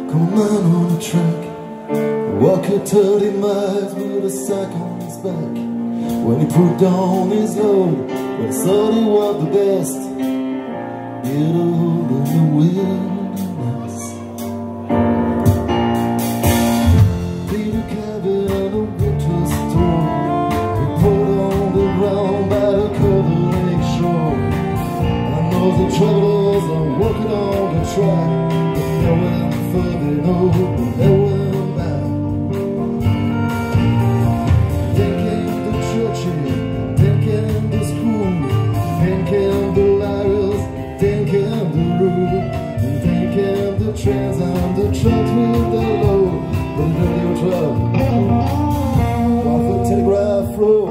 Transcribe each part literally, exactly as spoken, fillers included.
Come a man on a track, walking thirty miles with a sack on his back. When he put down his load, when he thought he was the best, get old in the wilderness. Leave a cabin on a winter storm, we put on the ground by the Cover Lake shore. I know the travelers are walking on the track, but they went further, no, they went back. Then came the churches, then came the school, then came the liars, then came the road, and then came the trains and the trucks with the load, the radio truck off the telegraph road.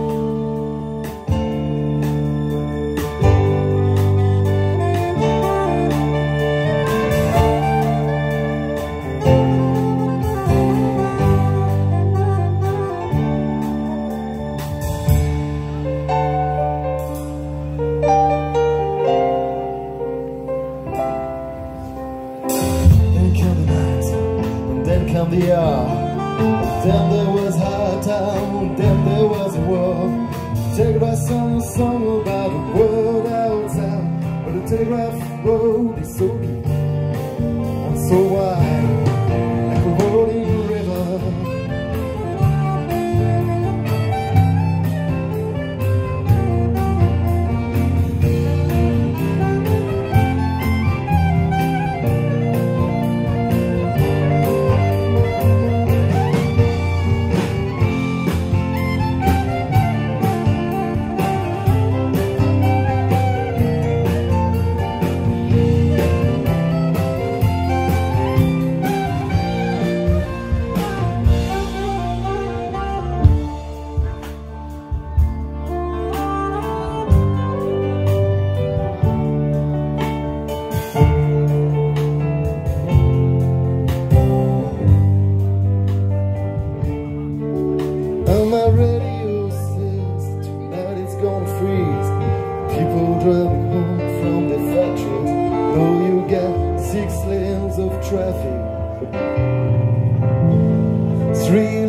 Then come the hour, then there was high time, then there was a war. Telegraph song a song about the world outside, but the telegraph road is so deep and so wide, like a rolling river. And my radio says tonight it's gonna freeze. People driving home from the factories, know you got six lanes of traffic, three